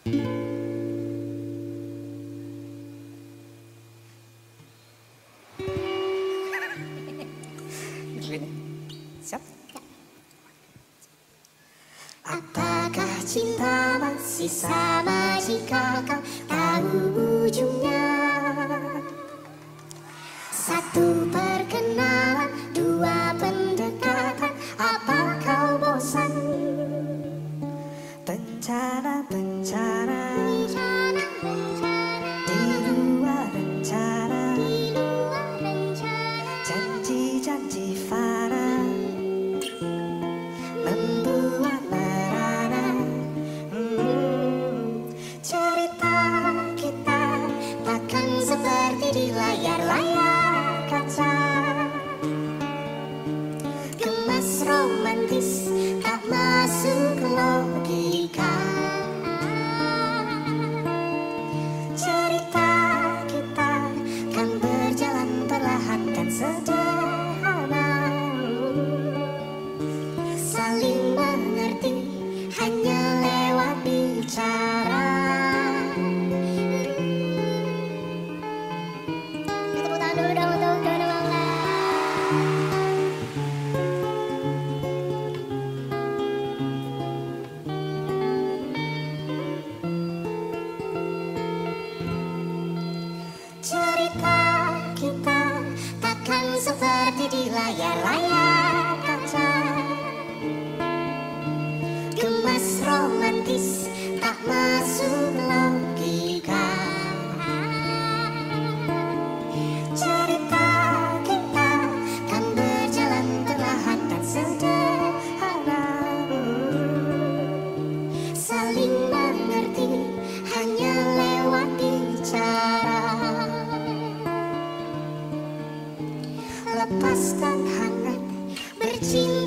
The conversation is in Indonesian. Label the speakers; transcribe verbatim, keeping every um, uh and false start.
Speaker 1: Siap? Apakah cinta masih sama jika kau tahu ujungnya? Satu perkenalan, dua pendekatan, apa kau bosan? Bencana-bencana di luar rencana, janji-janji fana membuat merana. hmm, Cerita kita takkan seperti di layar-layar kaca. Gemas romantis tak masuk logika. Cerita kita kan berjalan perlahan dan sederhana. Saling mengerti hanya lewat bicara. Tepuk tangan dulu dong untuk Dona Bangga. Cerita kita takkan seperti di layar-layar kaca. Gemas romantis tak masuk logika. Cerita kita kan berjalan perlahan dan sederhana. Saling mengerti hanya lewat bicara. Lepas dan hangat bercinta.